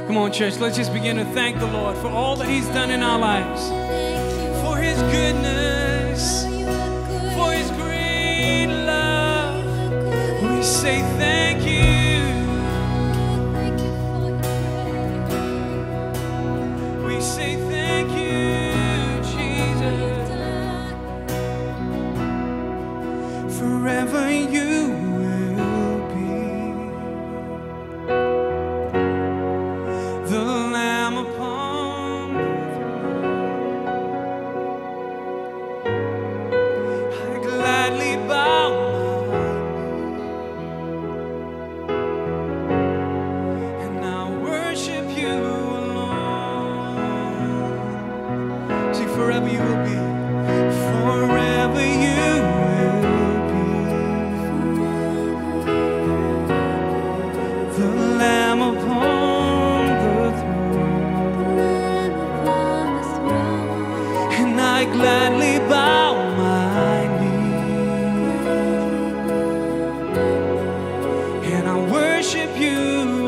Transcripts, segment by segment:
Come on, church, let's just begin to thank the Lord for all that He's done in our lives, for His goodness, for His great love. We say thank you. We say thank you, Jesus. Forever you will be the Lamb upon the throne. I gladly bow my knee, and I worship you alone. See, forever you will be, forever you will be the Lamb upon the throne. And I gladly bow my knee, and I worship you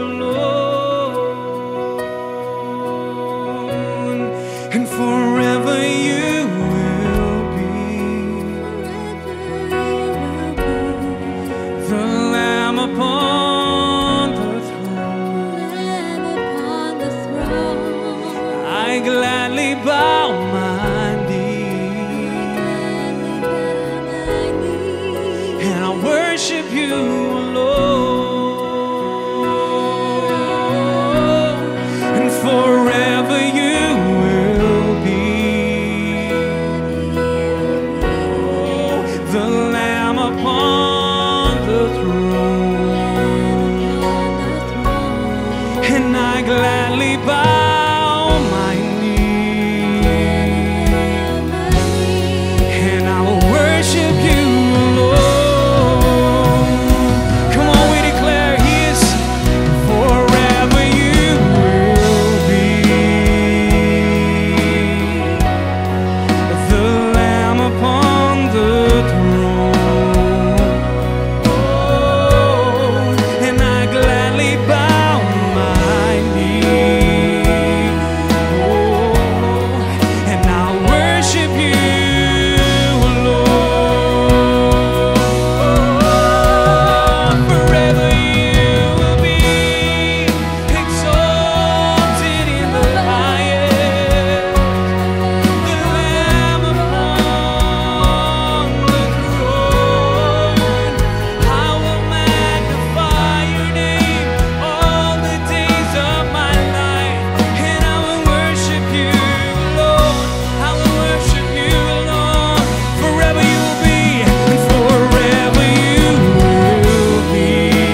alone. And forever you will be the Lamb upon the throne. I gladly bow my knee, and I worship you alone. And forever you will be the Lamb upon the throne. And I gladly bow my knee, and I will worship you alone. Come on, we declare He is forever you will be the Lamb upon the throne. Oh, and I gladly bow my knee. Oh, and I worship you alone. Forever you will be exalted in the highest, the Lamb upon the throne. I will magnify your name all the days of my life, and I will worship you alone. I will worship you alone. Forever you will be, and forever you will be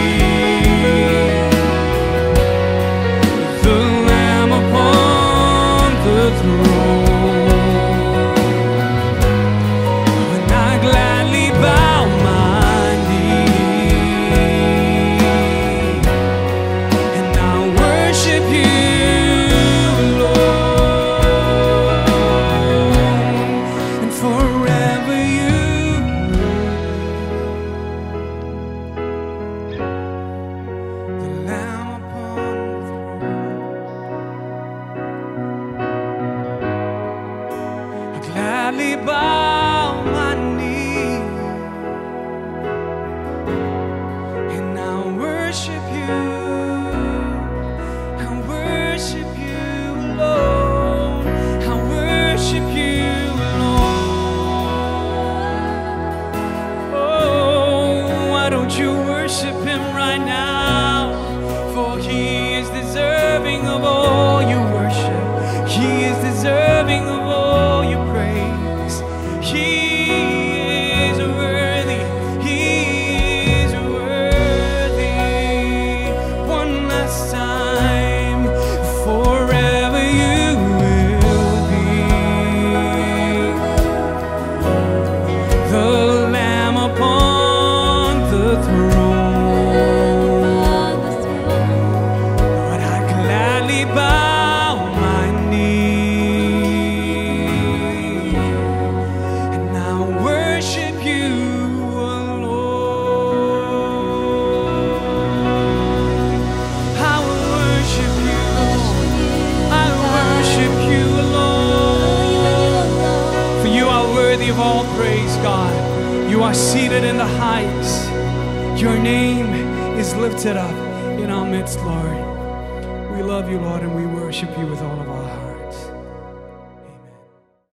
the Lamb upon the throne. And I gladly bow my knee, and I worship you alone. And forever you the Lamb upon the throne. I gladly bow my knee, and I worship you. I worship you alone. I worship you alone. Oh, why don't you worship Him right now? For He is deserving of all your worship. He is deserving of all your praise. He is worthy. He is worthy. One last time, for worthy of all praise, God. You are seated in the heights. Your name is lifted up in our midst, Lord. We love you, Lord, and we worship you with all of our heart.